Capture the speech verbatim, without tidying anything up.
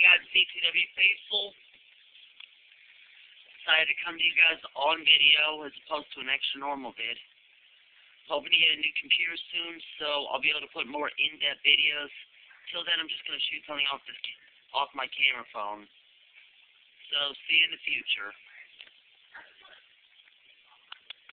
guys, C T W Faithful. Decided to come to you guys on video as opposed to an extra normal vid. Hoping to get a new computer soon, so I'll be able to put more in-depth videos. Till then, I'm just going to shoot something off this off my camera phone. So, see you in the future.